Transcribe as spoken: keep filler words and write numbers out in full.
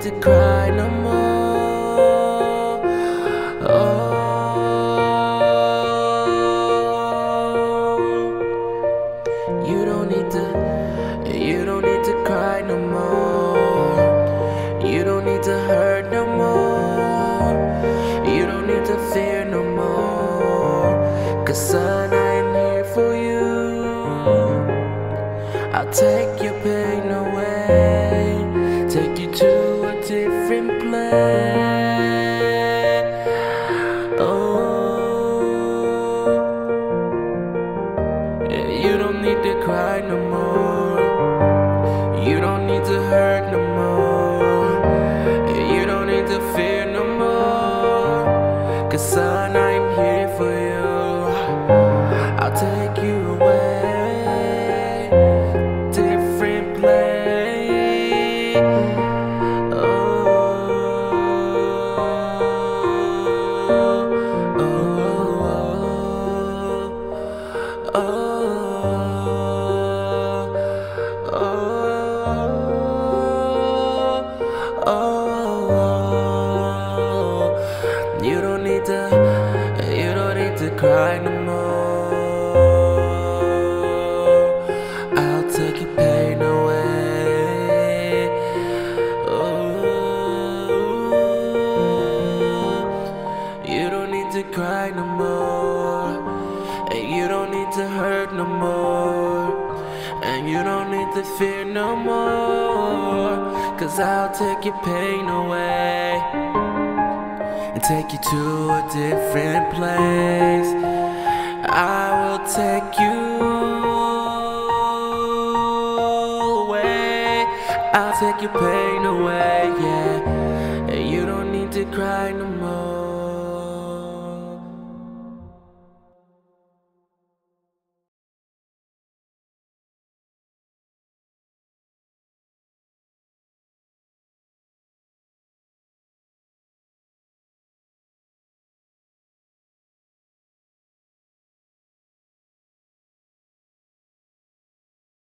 to cry no more. Oh, you don't need to, you don't need to cry no more. You don't need to hurt no more. You don't need to fear no more. 'Cause son, I am here for you. I'll take your pain away, take you to a different place. Oh, yeah, you don't need to cry no more. You don't need to hurt no more. Yeah, you don't need to fear no more. 'Cause son, I'm here for you. I'll take you away, different place. Oh, oh, oh, oh, oh, oh. You don't need to, you don't need to cry no more. I'll take your pain away. Oh, you don't need to cry no more, and you don't need to hurt no more, and you don't need to fear no more. 'Cause I'll take your pain away and take you to a different place. I will take you away. I'll take your pain